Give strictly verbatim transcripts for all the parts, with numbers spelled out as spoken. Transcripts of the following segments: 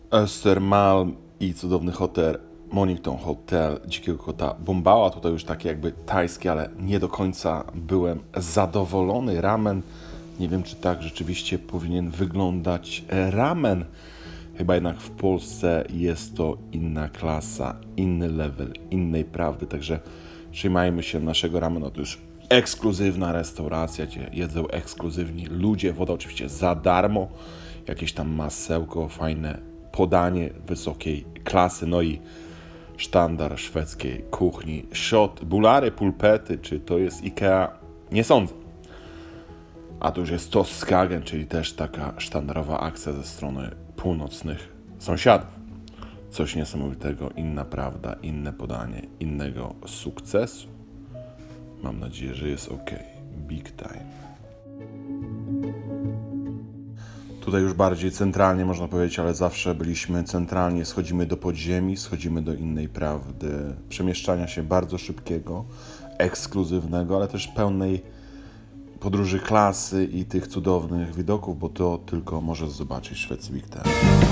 Esther Malm i cudowny hotel Mornington Hotel Dzikiego Kota Bombała. Tutaj już takie jakby tajskie, ale nie do końca byłem zadowolony. Ramen, nie wiem czy tak rzeczywiście powinien wyglądać ramen. Chyba jednak w Polsce jest to inna klasa, inny level, innej prawdy. Także trzymajmy się naszego ramenu. To już ekskluzywna restauracja, gdzie jedzą ekskluzywni ludzie. Woda oczywiście za darmo. Jakieś tam masełko, fajne podanie wysokiej klasy. No i sztandar szwedzkiej kuchni. Shot, bulary, pulpety. Czy to jest Ikea? Nie sądzę. A to już jest Toskagen, czyli też taka sztandarowa akcja ze strony północnych sąsiadów. Coś niesamowitego, inna prawda, inne podanie, innego sukcesu. Mam nadzieję, że jest ok. Big time. Tutaj już bardziej centralnie można powiedzieć, ale zawsze byliśmy centralnie. Schodzimy do podziemi, schodzimy do innej prawdy. Przemieszczania się bardzo szybkiego, ekskluzywnego, ale też pełnej podróży klasy i tych cudownych widoków, bo to tylko możesz zobaczyć w Szwecji Big Time.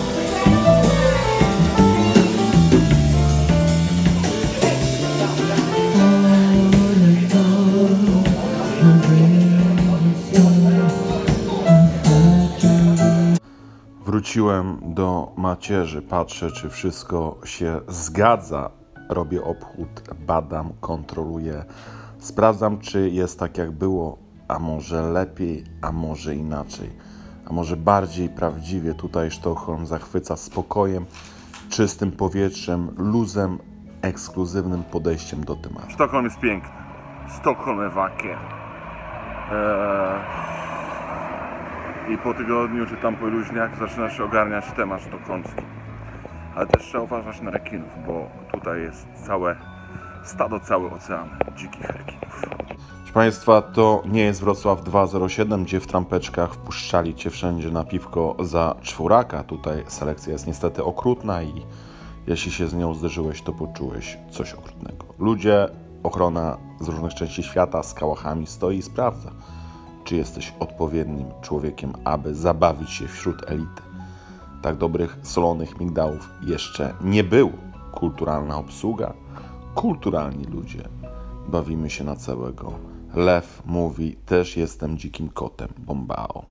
Wróciłem do macierzy, patrzę, czy wszystko się zgadza. Robię obchód, badam, kontroluję, sprawdzam, czy jest tak, jak było, a może lepiej, a może inaczej, a może bardziej prawdziwie. Tutaj Sztokholm zachwyca spokojem, czystym powietrzem, luzem, ekskluzywnym podejściem do tematu. Sztokholm jest piękny. Sztokholm jest wacker. Eee... I po tygodniu, czy tam po iluś dniach zaczyna się ogarniać temat sztokholmski. Ale też trzeba uważać na rekinów, bo tutaj jest całe stado, cały ocean dzikich rekinów. Proszę Państwa, to nie jest Wrocław dwa zero siedem, gdzie w trampeczkach wpuszczali Cię wszędzie na piwko za czworaka. Tutaj selekcja jest niestety okrutna i jeśli się z nią zderzyłeś, to poczułeś coś okrutnego. Ludzie, ochrona z różnych części świata z kałachami stoi i sprawdza, czy jesteś odpowiednim człowiekiem, aby zabawić się wśród elity. Tak dobrych solonych migdałów jeszcze nie było. Kulturalna obsługa, kulturalni ludzie. Bawimy się na całego. Lew mówi, też jestem dzikim kotem Bombao.